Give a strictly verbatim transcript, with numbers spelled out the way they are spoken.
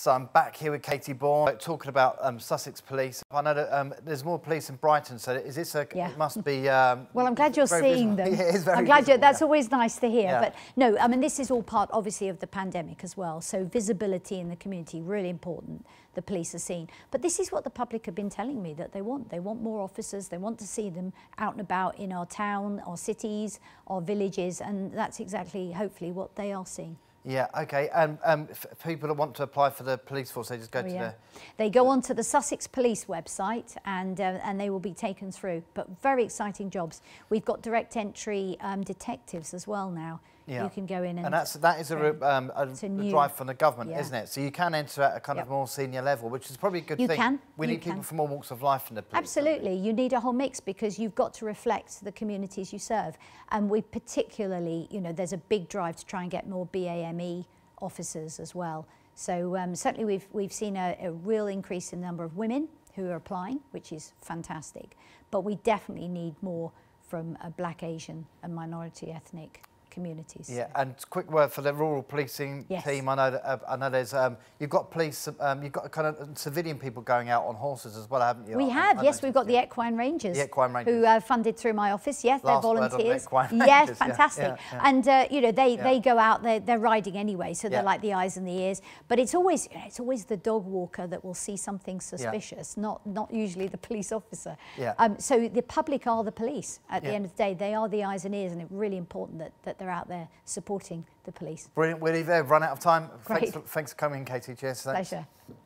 So I'm back here with Katy Bourne, talking about um, Sussex police. I know that um, there's more police in Brighton, so is this a, yeah. it must be... Um, well, I'm glad you're seeing visible. them. Yeah, it's very I'm glad visible, you're, that's yeah. always nice to hear. Yeah. But no, I mean, this is all part, obviously, of the pandemic as well. So visibility in the community, really important. The police are seen. But this is what the public have been telling me that they want. They want more officers. They want to see them out and about in our town, our cities, our villages. And that's exactly, hopefully, what they are seeing. Yeah, OK. And um, f people that want to apply for the police force, they just go oh, to yeah. the... They go onto the Sussex Police website and, uh, and they will be taken through. But very exciting jobs. We've got direct entry um, detectives as well now. Yeah. You can go in and... And that's, that is a, um, a, a new, drive from the government, yeah. isn't it? So you can enter at a kind yep. of more senior level, which is probably a good you thing. Can. We you need can. people from all walks of life in the police. Absolutely. You need a whole mix because you've got to reflect the communities you serve. And we particularly, you know, there's a big drive to try and get more B A M E officers as well. So um, certainly we've, we've seen a, a real increase in the number of women who are applying, which is fantastic. But we definitely need more from a Black, Asian and minority ethnic communities. Yeah, and quick word for the rural policing yes. team. I know that uh, I know there's um, you've got police, um, you've got kind of civilian people going out on horses as well, haven't you? We I, have, I yes. We've got yeah. the Equine Rangers, the Equine Rangers. who are funded through my office. Yes, Last they're volunteers. Word on yes, Rangers. fantastic. Yeah, yeah, yeah. And uh, you know, they yeah. they go out. They're they're riding anyway, so they're yeah. like the eyes and the ears. But it's always it's always the dog walker that will see something suspicious, yeah. not not usually the police officer. Yeah. Um, so the public are the police. At yeah. the end of the day, they are the eyes and ears, and it's really important that that they're out there supporting the police. Brilliant. We'll leave there. Run out of time. Great. Thanks for, thanks for coming, Katy. Cheers. Thanks. Pleasure.